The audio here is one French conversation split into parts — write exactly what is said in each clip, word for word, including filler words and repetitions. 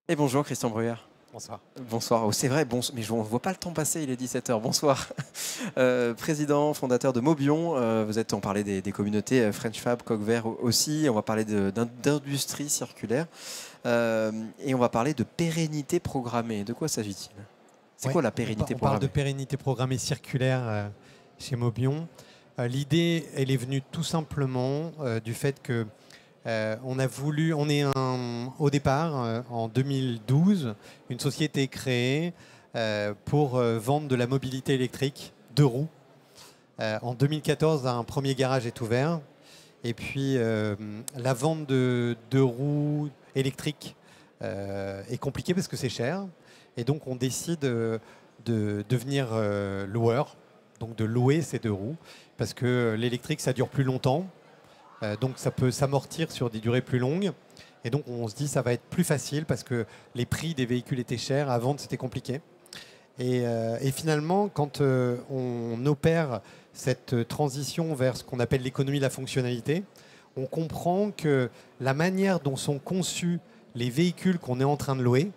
Et bonjour Christian Bruyère. Bonsoir. Bonsoir. Oh, c'est vrai, bon, mais je ne vois pas le temps passer, il est dix-sept heures. Bonsoir. Euh, président, fondateur de Mobion. Euh, vous êtes, on parlait des, des communautés euh, French Fab, Coq Vert aussi. On va parler d'industrie circulaire. Euh, et on va parler de pérennité programmée. De quoi s'agit-il? C'est Ouais, quoi la on pérennité par- on, programmée? parle de pérennité programmée circulaire euh, chez Mobion. Euh, L'idée, elle est venue tout simplement euh, du fait que euh, on a voulu, on est un, au départ, euh, en deux mille douze, une société créée euh, pour euh, vendre de la mobilité électrique, deux roues. Euh, en deux mille quatorze, un premier garage est ouvert. Et puis, euh, la vente de deux roues électriques euh, est compliquée parce que c'est cher. Et donc, on décide euh, de devenir euh, loueur, donc de louer ces deux roues, parce que l'électrique, ça dure plus longtemps. Euh, donc, ça peut s'amortir sur des durées plus longues. Et donc, on se dit ça va être plus facile parce que les prix des véhicules étaient chers. À vendre, c'était compliqué. Et, euh, et finalement, quand euh, on opère cette transition vers ce qu'on appelle l'économie de la fonctionnalité, on comprend que la manière dont sont conçus les véhicules qu'on est en train de louer,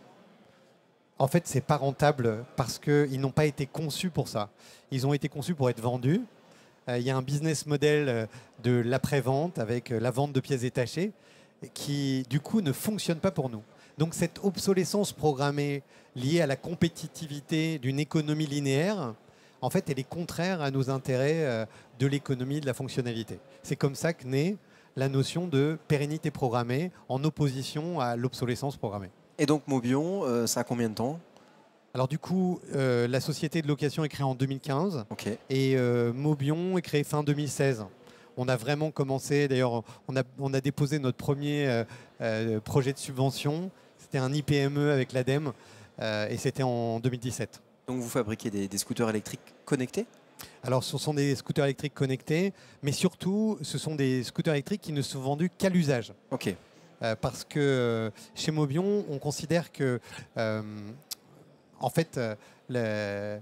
en fait, c'est pas rentable parce qu'ils n'ont pas été conçus pour ça. Ils ont été conçus pour être vendus. Euh, Il y a un business model euh, de l'après-vente avec euh, la vente de pièces détachées qui, du coup, ne fonctionne pas pour nous. Donc cette obsolescence programmée liée à la compétitivité d'une économie linéaire, en fait, elle est contraire à nos intérêts euh, de l'économie de la fonctionnalité. C'est comme ça que naît la notion de pérennité programmée en opposition à l'obsolescence programmée. Et donc Mobion, euh, ça a combien de temps? Alors du coup, euh, la société de location est créée en deux mille quinze Ok. et euh, Mobion est créé fin deux mille seize. On a vraiment commencé, d'ailleurs, on a, on a déposé notre premier euh, euh, projet de subvention. C'était un I P M E avec l'ADEME euh, et c'était en deux mille dix-sept. Donc vous fabriquez des, des scooters électriques connectés? Alors ce sont des scooters électriques connectés, mais surtout ce sont des scooters électriques qui ne sont vendus qu'à l'usage. Ok. Euh, parce que euh, chez Mobion, on considère que, euh, en fait, euh, le- euh,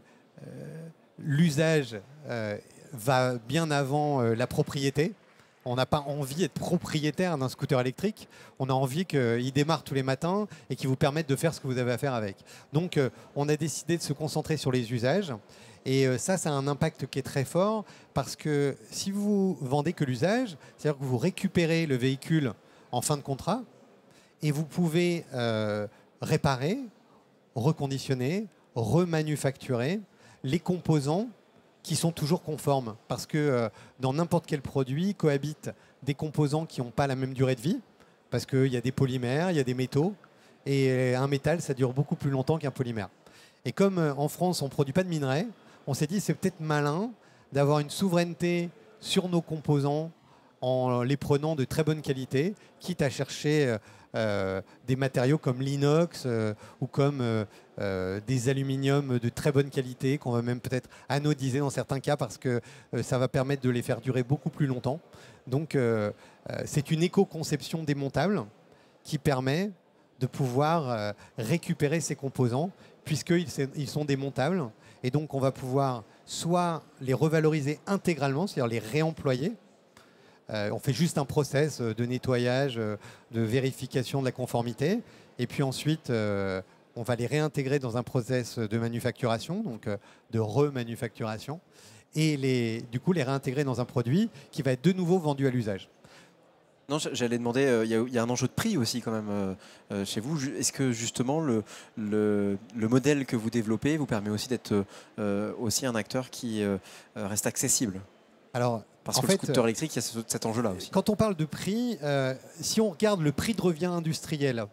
l'usage euh, va bien avant euh, la propriété. On n'a pas envie d'être propriétaire d'un scooter électrique. On a envie qu'il démarre tous les matins et qu'il vous permette de faire ce que vous avez à faire avec. Donc, euh, on a décidé de se concentrer sur les usages. Et euh, ça, ça a un impact qui est très fort parce que si vous vendez que l'usage, c'est-à-dire que vous récupérez le véhicule en fin de contrat et vous pouvez euh, réparer, reconditionner, remanufacturer les composants qui sont toujours conformes. Parce que euh, dans n'importe quel produit cohabitent des composants qui n'ont pas la même durée de vie, parce qu'il y a des polymères, il y a des métaux, et un métal, ça dure beaucoup plus longtemps qu'un polymère. Et comme euh, en France, on ne produit pas de minerais, on s'est dit c'est peut-être malin d'avoir une souveraineté sur nos composants en les prenant de très bonne qualité, quitte à chercher euh, euh, des matériaux comme l'inox euh, ou comme euh, euh, des aluminiums de très bonne qualité qu'on va même peut-être anodiser dans certains cas parce que euh, ça va permettre de les faire durer beaucoup plus longtemps. Donc euh, euh, c'est une éco-conception démontable qui permet de pouvoir euh, récupérer ces composants puisqu'ils ils sont démontables et donc on va pouvoir soit les revaloriser intégralement, c'est-à-dire les réemployer. Euh, on fait juste un process de nettoyage, euh, de vérification de la conformité. Et puis ensuite, euh, on va les réintégrer dans un process de manufacturation, donc euh, de remanufacturation. Et les, du coup, les réintégrer dans un produit qui va être de nouveau vendu à l'usage. Non, j'allais demander, euh, il y, y a un enjeu de prix aussi quand même euh, euh, chez vous. Est-ce que justement le, le, le modèle que vous développez vous permet aussi d'être euh, aussi un acteur qui euh, reste accessible? Alors, Parce en que fait, le scooter électrique, il y a ce- cet enjeu-là aussi. quand on parle de prix, euh, si on regarde le prix de revient industriel euh,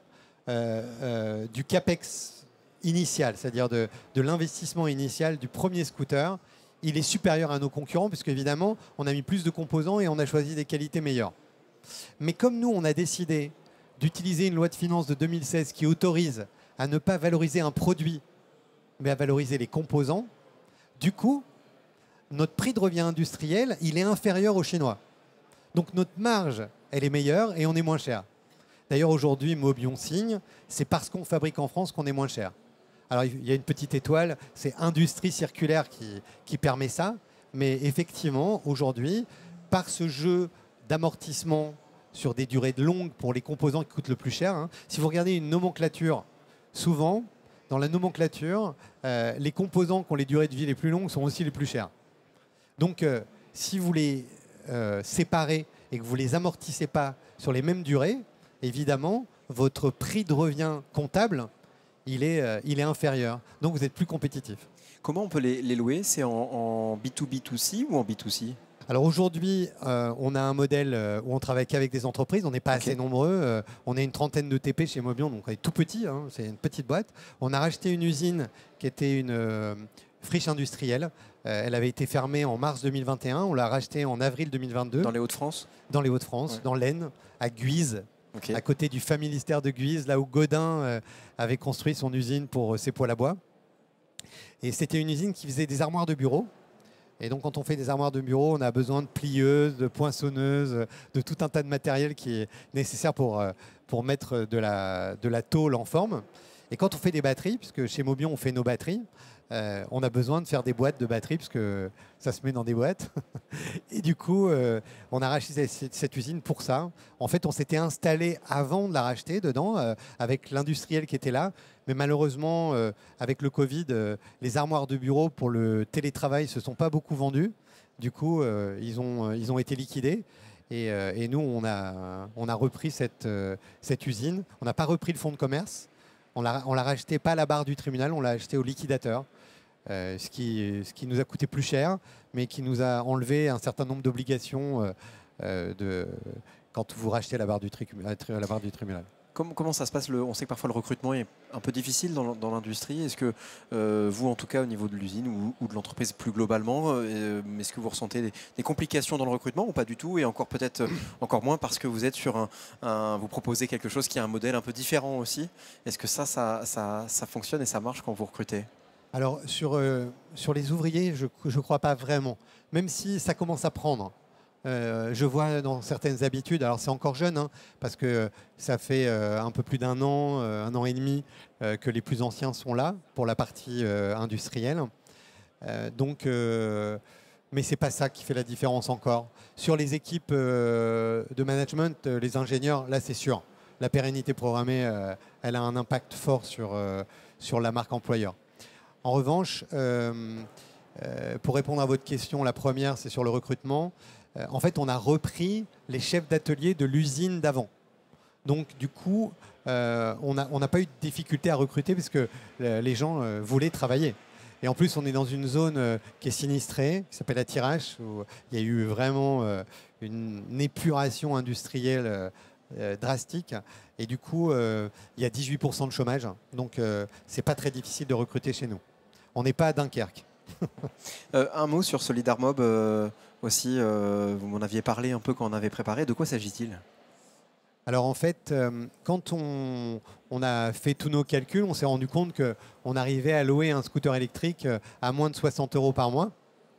euh, du CAPEX initial, c'est-à-dire de, de l'investissement initial du premier scooter, il est supérieur à nos concurrents, puisque évidemment, on a mis plus de composants et on a choisi des qualités meilleures. Mais comme nous, on a décidé d'utiliser une loi de finances de deux mille seize qui autorise à ne pas valoriser un produit, mais à valoriser les composants, du coup, notre prix de revient industriel, il est inférieur aux Chinois. Donc notre marge, elle est meilleure et on est moins cher. D'ailleurs, aujourd'hui, Mobion signe, c'est parce qu'on fabrique en France qu'on est moins cher. Alors, il y a une petite étoile, c'est industrie circulaire qui, qui permet ça. Mais effectivement, aujourd'hui, par ce jeu d'amortissement sur des durées longues pour les composants qui coûtent le plus cher, hein, si vous regardez une nomenclature souvent, dans la nomenclature, euh, les composants qui ont les durées de vie les plus longues sont aussi les plus chers. Donc, euh, si vous les euh, séparez et que vous ne les amortissez pas sur les mêmes durées, évidemment, votre prix de revient comptable, il est, euh, il est inférieur. Donc, vous êtes plus compétitif. Comment on peut les, les louer? C'est en, en B deux B deux C ou en B deux C? Alors aujourd'hui, euh, on a un modèle euh, où on travaille qu'avec des entreprises. On n'est pas Okay. assez nombreux. Euh, on est une trentaine de T P chez Mobion, donc on est tout petit. Hein, c'est une petite boîte. On a racheté une usine qui était une euh, friche industrielle. Euh, elle avait été fermée en mars deux mille vingt et un. On l'a rachetée en avril deux mille vingt-deux. Dans les Hauts-de-France? Dans les Hauts-de-France, Ouais. dans l'Aisne, à Guise, Okay. à côté du familistère de Guise, là où Godin euh, avait construit son usine pour euh, ses poêles à bois. Et c'était une usine qui faisait des armoires de bureau. Et donc, quand on fait des armoires de bureau, on a besoin de plieuses, de poinçonneuses, de tout un tas de matériel qui est nécessaire pour, pour mettre de la, de la tôle en forme. Et quand on fait des batteries, puisque chez Mobion, on fait nos batteries, euh, on a besoin de faire des boîtes de batteries, puisque ça se met dans des boîtes. Et du coup, euh, on a racheté cette, cette usine pour ça. En fait, on s'était installé avant de la racheter dedans, euh, avec l'industriel qui était là. Mais malheureusement, euh, avec le Covid, euh, les armoires de bureau pour le télétravail ne se sont pas beaucoup vendues. Du coup, euh, ils, ont, ils ont été liquidés. Et, euh, et nous, on a, on a repris cette, euh, cette usine. On n'a pas repris le fonds de commerce. On l'a, on l'a racheté pas à la barre du tribunal, on l'a acheté au liquidateur. Euh, ce, qui, ce qui nous a coûté plus cher, mais qui nous a enlevé un certain nombre d'obligations euh, euh, de, quand vous rachetez la barre du, tri, la barre du tribunal. Comment, comment ça se passe le, On sait que parfois le recrutement est un peu difficile dans, dans l'industrie. Est-ce que euh, vous, en tout cas, au niveau de l'usine ou, ou de l'entreprise plus globalement, euh, est-ce que vous ressentez des, des complications dans le recrutement ou pas du tout? Et encore peut-être euh, encore moins parce que vous êtes sur un, un, vous proposez quelque chose qui a un modèle un peu différent aussi. Est-ce que ça, ça, ça, ça fonctionne et ça marche quand vous recrutez? Alors, sur, euh, sur les ouvriers, je ne crois pas vraiment. Même si ça commence à prendre. Euh, je vois dans certaines habitudes, alors c'est encore jeune, hein, parce que ça fait euh, un peu plus d'un an, euh, un an et demi euh, que les plus anciens sont là pour la partie euh, industrielle. Euh, donc, euh, mais c'est pas ça qui fait la différence encore. Sur les équipes euh, de management, euh, les ingénieurs, là c'est sûr. La pérennité programmée, euh, elle a un impact fort sur, euh, sur la marque employeur. En revanche, euh, euh, pour répondre à votre question, la première, c'est sur le recrutement. Euh, en fait, on a repris les chefs d'atelier de l'usine d'avant. Donc, du coup, euh, on n'a on n'a pas eu de difficulté à recruter parce que euh, les gens euh, voulaient travailler. Et en plus, on est dans une zone euh, qui est sinistrée, qui s'appelle la Thiérache, où il y a eu vraiment euh, une, une épuration industrielle euh, euh, drastique. Et du coup, euh, il y a dix-huit pour cent de chômage. Donc, euh, c'est pas très difficile de recruter chez nous. On n'est pas à Dunkerque. euh, un mot sur Solidarmob euh, aussi. Euh, vous m'en aviez parlé un peu quand on avait préparé. De quoi s'agit-il? Alors en fait, euh, quand on, on a fait tous nos calculs, on s'est rendu compte qu'on arrivait à louer un scooter électrique à moins de soixante euros par mois.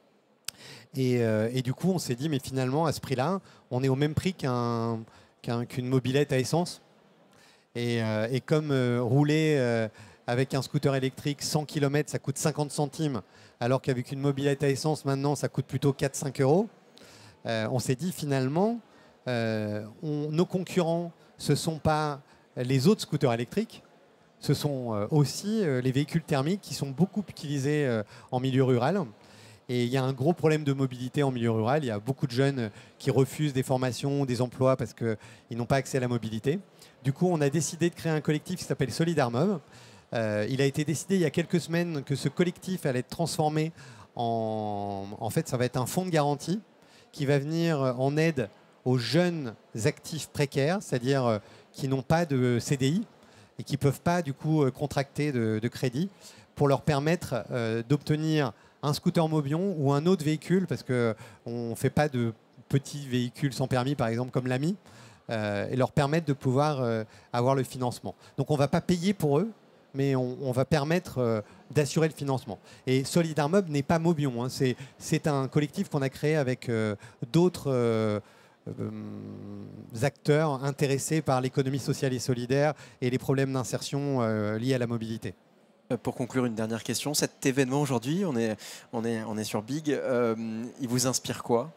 Et, euh, et du coup, on s'est dit, mais finalement, à ce prix-là, on est au même prix qu'un, qu'un, qu'une mobilette à essence. Et, euh, et comme euh, rouler euh, avec un scooter électrique cent kilomètres, ça coûte cinquante centimes, alors qu'avec une mobilette à essence, maintenant, ça coûte plutôt quatre à cinq euros, euh, on s'est dit, finalement, euh, on, nos concurrents, ce ne sont pas les autres scooters électriques, ce sont euh, aussi euh, les véhicules thermiques qui sont beaucoup utilisés euh, en milieu rural. Et il y a un gros problème de mobilité en milieu rural. Il y a beaucoup de jeunes qui refusent des formations, des emplois parce qu'ils n'ont pas accès à la mobilité. Du coup, on a décidé de créer un collectif qui s'appelle Solidarmob. Euh, il a été décidé il y a quelques semaines que ce collectif allait être transformé en... En fait, ça va être un fonds de garantie qui va venir en aide aux jeunes actifs précaires, c'est-à-dire euh, qui n'ont pas de C D I et qui ne peuvent pas, du coup, contracter de, de crédit pour leur permettre euh, d'obtenir un scooter Mobion ou un autre véhicule, parce qu'on ne fait pas de petits véhicules sans permis, par exemple, comme l'A M I, euh, et leur permettre de pouvoir euh, avoir le financement. Donc on ne va pas payer pour eux, mais on, on va permettre euh, d'assurer le financement. Et Solidarmob n'est pas Mobion, hein, c'est, c'est un collectif qu'on a créé avec euh, d'autres euh, euh, acteurs intéressés par l'économie sociale et solidaire et les problèmes d'insertion euh, liés à la mobilité. Pour conclure, une dernière question. Cet événement aujourd'hui, on est, on est, on est sur Big, euh, il vous inspire quoi?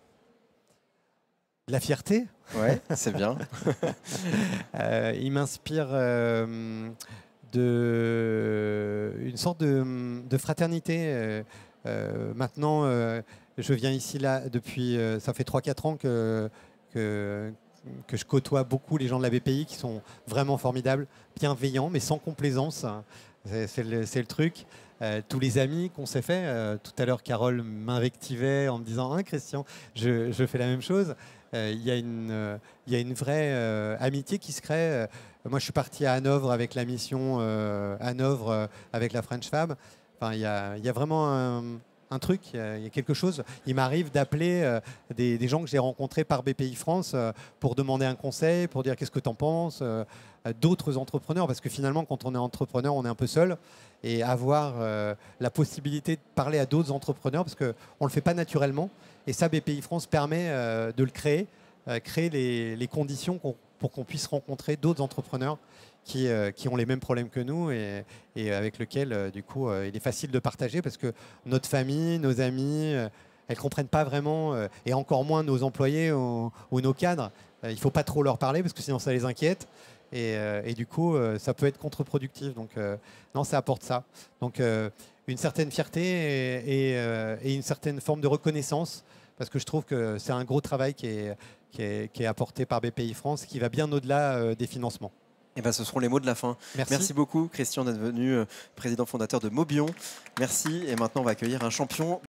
La fierté. Ouais, c'est bien. euh, il m'inspire euh, de, une sorte de, de fraternité. Euh, euh, maintenant, euh, je viens ici là depuis, euh, ça fait trois quatre ans que, que, que je côtoie beaucoup les gens de la B P I qui sont vraiment formidables, bienveillants, mais sans complaisance. C'est le, le truc. Euh, tous les amis qu'on s'est fait. Euh, tout à l'heure, Carole m'invectivait en me disant hein, Christian, je, je fais la même chose. Il euh, y, euh, y a une vraie euh, amitié qui se crée. Euh, moi, je suis parti à Hanovre avec la mission euh, Hanovre euh, avec la French Fab. Enfin, il y a, y a vraiment un, un truc, il y, y a quelque chose. Il m'arrive d'appeler euh, des, des gens que j'ai rencontrés par B P I France euh, pour demander un conseil, pour dire qu'est-ce que tu en penses, euh, d'autres entrepreneurs, parce que finalement, quand on est entrepreneur, on est un peu seul. Et avoir euh, la possibilité de parler à d'autres entrepreneurs, parce qu'on ne le fait pas naturellement. Et ça, B P I France permet euh, de le créer, euh, créer les, les conditions qu'on, pour qu'on puisse rencontrer d'autres entrepreneurs qui, euh, qui ont les mêmes problèmes que nous et, et avec lesquels, euh, du coup, euh, il est facile de partager parce que notre famille, nos amis, euh, elles ne comprennent pas vraiment, euh, et encore moins nos employés ou, ou nos cadres. Euh, il ne faut pas trop leur parler parce que sinon ça les inquiète. Et, euh, et du coup, euh, ça peut être contre-productif. Donc, euh, non, ça apporte ça. Donc, euh, une certaine fierté et, et, euh, et une certaine forme de reconnaissance, parce que je trouve que c'est un gros travail qui est, qui est, qui est apporté par B P I France, qui va bien au-delà euh, des financements. Et ben, ce seront les mots de la fin. Merci, Merci beaucoup, Christian, d'être venu euh, président fondateur de Mobion. Merci. Et maintenant, on va accueillir un champion.